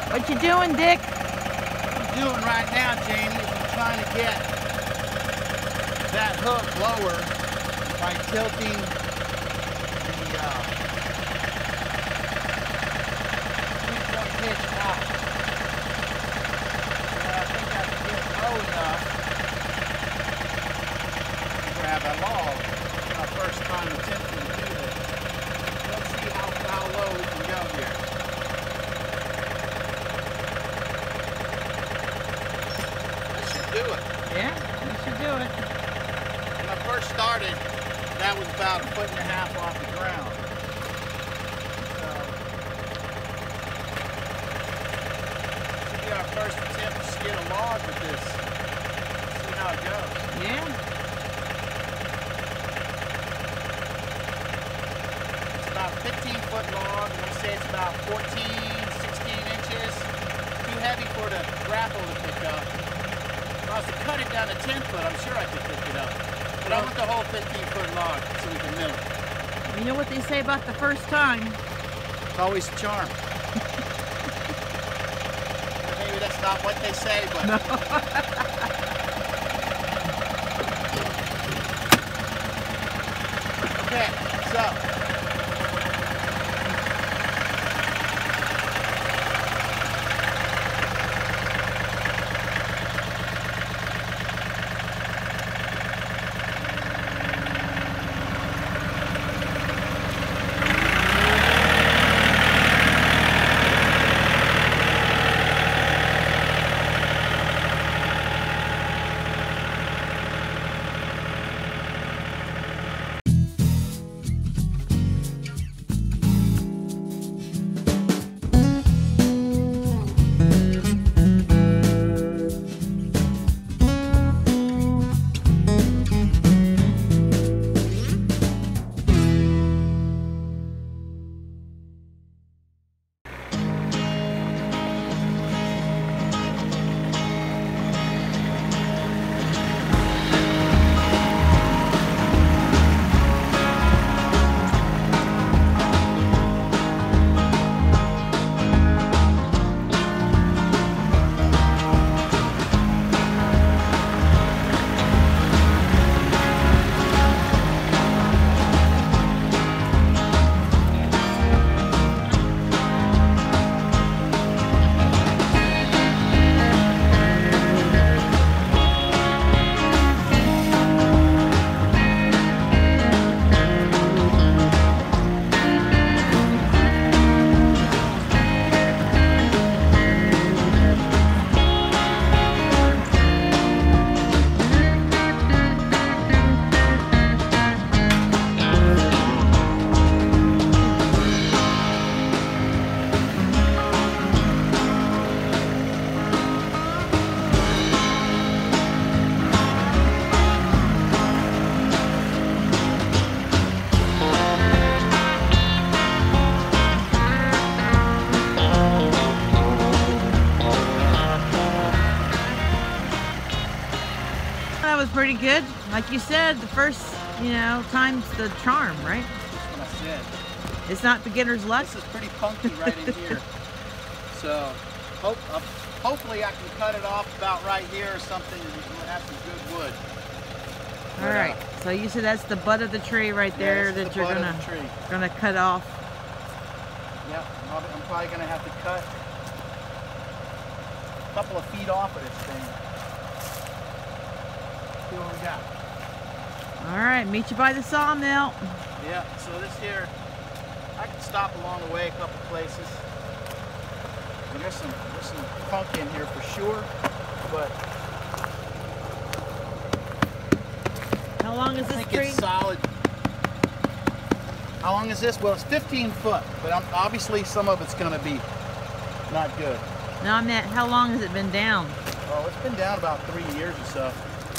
What you doing, Dick? What I'm doing right now, Jamie, is I'm trying to get that hook lower by tilting the 3-point hitch out. And I think I can get low enough to grab a log. It's my first time attempting to do this. Let's see how low we can go here. Do it. Yeah, you should do it. When I first started, that was about 1.5 feet off the ground. So, this will be our first attempt to skid a log with this. See how it goes. Yeah. It's about a 15-foot log, and we say it's about 14, 16 inches. Too heavy for the grapple to pick up. If I was to cut it down to 10 foot, I'm sure I could pick it up. But I want the whole 15-foot log so we can mill it. You know what they say about the first time? It's always a charm. Maybe that's not what they say, but... No. Okay, so... That was pretty good. Like you said, the first, time's the charm, right? That's what I said. It's not beginner's luck. This is pretty punky right in here. So, hopefully I can cut it off about right here or something and we'll have some good wood. All right. So you said that's the butt of the tree right there that you're gonna cut off. Yep. I'm probably gonna have to cut a couple of feet off of this thing. See what we got. All right. Meet you by the sawmill. Yeah. So this here, I can stop along the way a couple places. And there's some punk in here for sure, but how long is this I think tree? it's solid. How long is this? Well, it's 15 foot, but obviously some of it's going to be not good. No, I meant how long has it been down? Oh, it's been down about 3 years or so.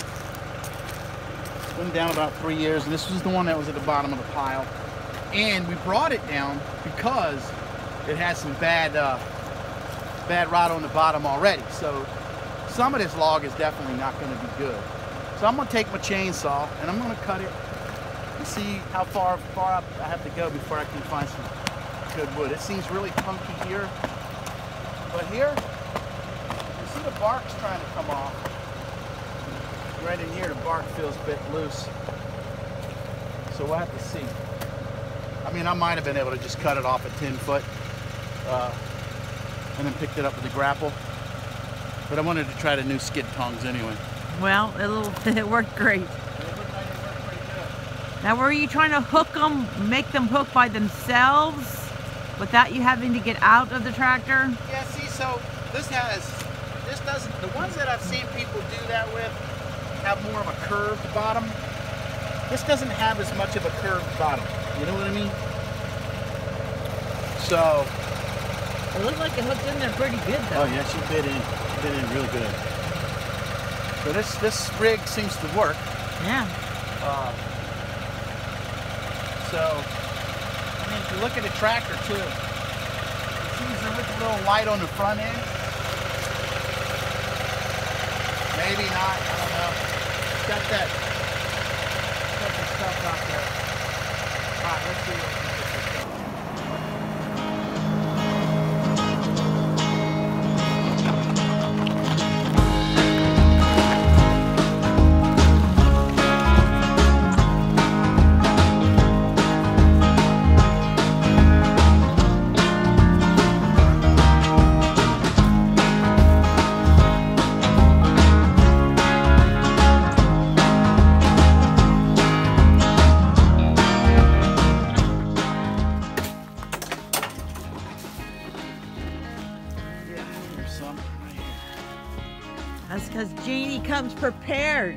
It's been down about 3 years, and this was the one that was at the bottom of the pile. And we brought it down because it had some bad rot on the bottom already. So some of this log is definitely not going to be good. So I'm going to take my chainsaw and I'm going to cut it and see how far up I have to go before I can find some good wood. It seems really punky here. But here, you see the bark's trying to come off. Right in here, the bark feels a bit loose. So we'll have to see. I mean, I might have been able to just cut it off at 10 foot and then picked it up with a grapple. But I wanted to try the new skid tongs anyway. Well, it worked great. It looked like it worked pretty good. Now, were you trying to hook them, make them hook by themselves without you having to get out of the tractor? Yeah, see, so this doesn't, the ones that I've seen people do that with have more of a curved bottom. This doesn't have as much of a curved bottom. You know what I mean? So. It looked like it hooked in there pretty good though. Oh yeah, she bit in real good. So this rig seems to work. Yeah. So, I mean, if you look at the tractor too, it seems to look a little light on the front end. Maybe not, I don't know. It's got the stuff out there. All right, let's see what we can get this going. That's because Jeannie comes prepared.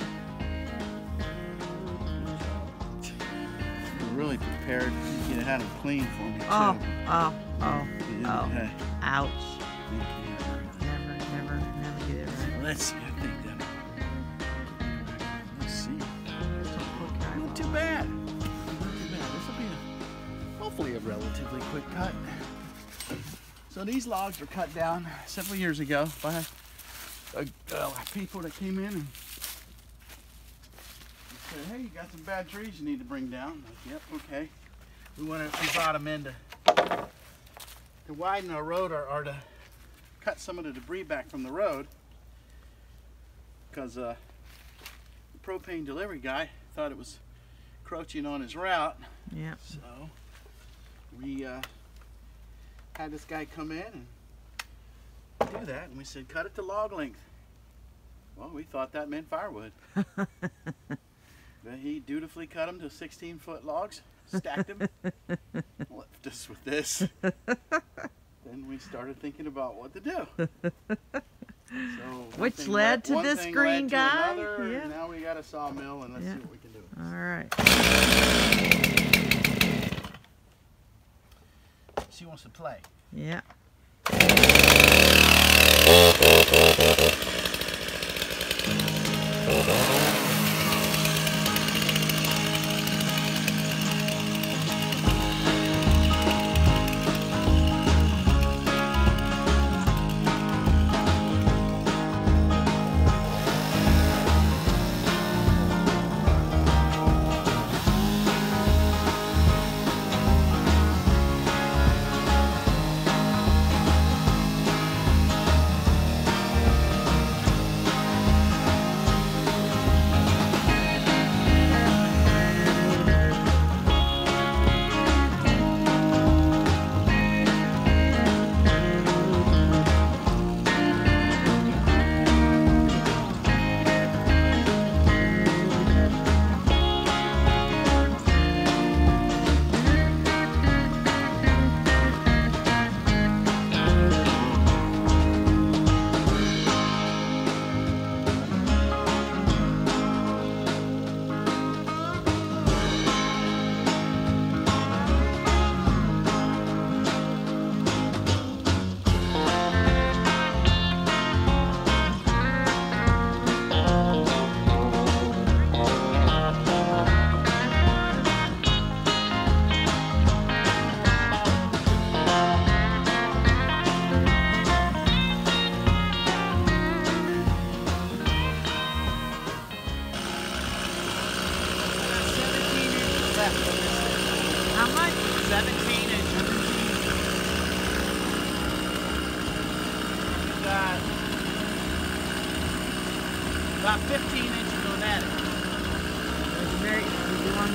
I'm really prepared. You had them clean for me too. Oh. Hey. Ouch. Never get it right. Let's see. I think that. Let's see. Not too bad. Not too bad. This will be hopefully a relatively quick cut. So these logs were cut down several years ago by people that came in and said, "Hey, you got some bad trees you need to bring down." I'm like, "Yep, okay." We brought them in to widen our road or to cut some of the debris back from the road because the propane delivery guy thought it was encroaching on his route. Yeah. So we had this guy come in and do that, and we said, "Cut it to log length." Well, we thought that meant firewood. But he dutifully cut them to 16-foot logs, stacked them, left us with this. Then we started thinking about what to do. So which led to this green guy. Another, yeah. And now we got a sawmill, and let's see what we can do. All right. She wants to play. Yeah.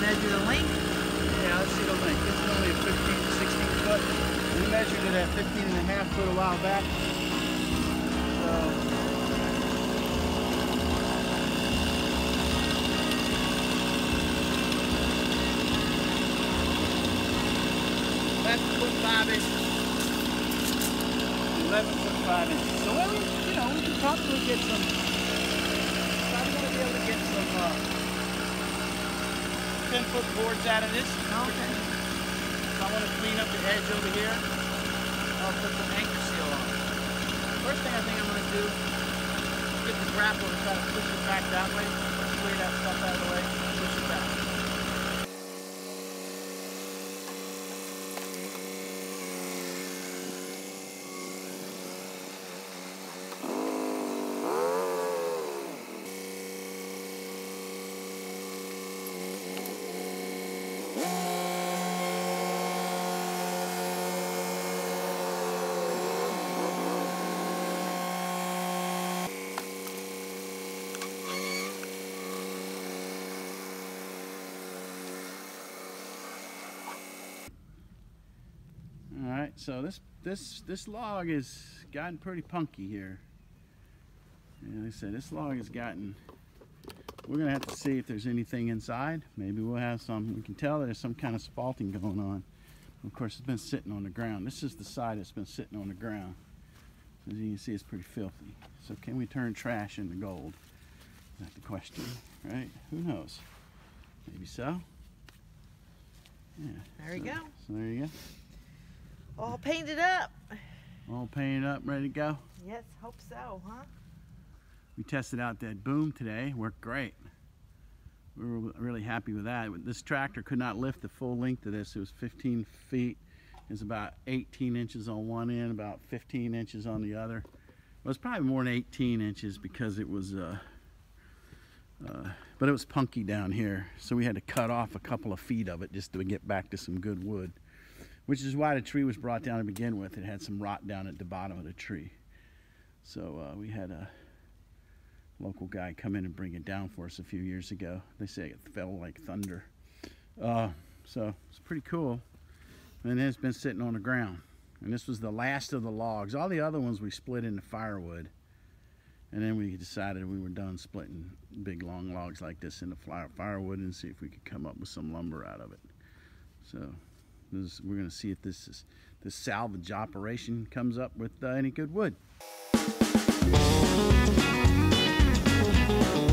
measure the length. Yeah, let's see the length. This is only a 15 to 16 foot. We measured it at 15.5 foot a while back. So that's 5 inches. 11.5 inches. So well, you know, we can probably get some. Probably gonna be able to get some 10-foot boards out of this. Okay. If I want to clean up the edge over here, I'll put some anchor seal on. First thing I think I'm going to do is get the grapple and try to push it back that way. Clear that stuff out of the way, push it back. Alright, so this log has gotten pretty punky here. And like I said, this log has gotten, we're going to have to see if there's anything inside. Maybe we'll have some, we can tell there's some kind of spalting going on. Of course, it's been sitting on the ground. This is the side that's been sitting on the ground. As you can see, it's pretty filthy. So can we turn trash into gold? That's the question, right? Who knows? Maybe so. Yeah. There we go. So there you go. All painted up. All painted up, ready to go. Yes, hope so, huh? We tested out that boom today. Worked great. We were really happy with that. This tractor could not lift the full length of this. It was 15 feet. It was about 18 inches on one end, about 15 inches on the other. It was probably more than 18 inches because it was, but it was punky down here. So we had to cut off a couple of feet of it just to get back to some good wood. Which is why the tree was brought down to begin with. It had some rot down at the bottom of the tree. So we had a local guy come in and bring it down for us a few years ago. They say it fell like thunder. So it's pretty cool. And then it's been sitting on the ground. And this was the last of the logs. All the other ones we split into firewood. And then we decided we were done splitting big long logs like this into firewood and see if we could come up with some lumber out of it. So we're going to see if this salvage operation comes up with any good wood.